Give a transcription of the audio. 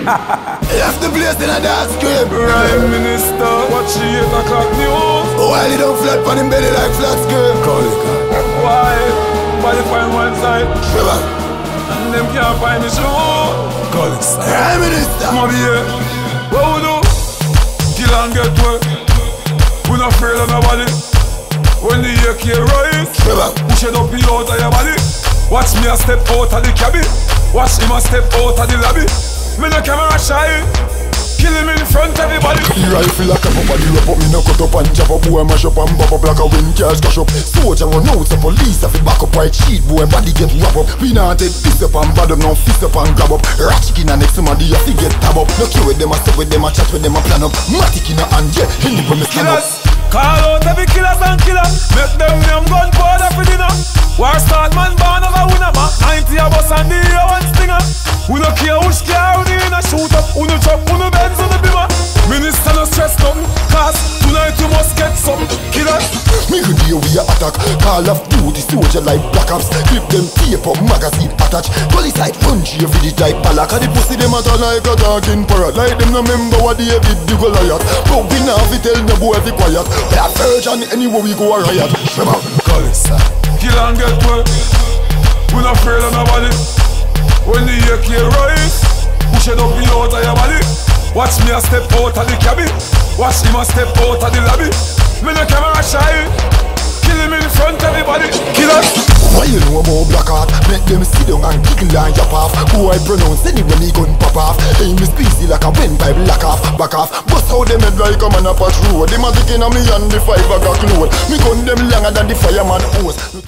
Left the place in a dark screen. Prime Minister, watch the 8 o'clock news. While he don't flat on him belly like flat screen. Call it, Why? Body find one side, Shiver. and them can't find the shoe. Call it, Prime Minister. Come here, what we do? Kill and get well. We not afraid of nobody. When the AK rise, Shiver. push it up out of your body. Watch me a step out of the cabin. Watch him a step out of the lobby. Me no camera shy. Kill him in front of everybody. The rifle like a body rap up, me no cut up and chop up. Boy mash up and bop up like a wind cars crash up. Soldier run out, so police have to back up. Right cheat, boy body get wrap up. We not take fist up and bad up, no fist up and grab up. Ratchet in a next somebody have to get tab up. No care with them, a step with them, a chat with them, a plan up. Matic in a hand, yeah, in the premise stand up. Call out every killers and killer. Make them name gun powder for dinner. War start man born of a winner man. 90 of us and the one stinger. We no care which car we in a shoot up. We no chop, we no Benz on the bimmer. Minister no stress nothing, cause tonight you must get some killers. Me good deal we a attack. Call of duty soldier like Black Ops. Clip them tape up, magazine attach. Police like punchy if it like Palak. And the pussy them at like a dog in parrot. Like them no member what they did the Goliath. But we now fi tell no boy fi quiet. Black virgin anywhere we go a riot. Shema, call it sir. Kill and get well. We not afraid of nobody. When the AK rise, push it up out of your body. Watch me a step out of the cabin. Watch him a step out of the lobby. Me no camera shy. Kill him in front of everybody. Killers. Why you know about Black Heart? Make them sit down and giggle and yap off. Who I pronounce any when he gun pop off. Aim is busy like a wind pipe lock off, back off. Bust how them head like a man up a road. Them a digging on me and the 5 o'clock load. Me gun them longer than the fireman hose.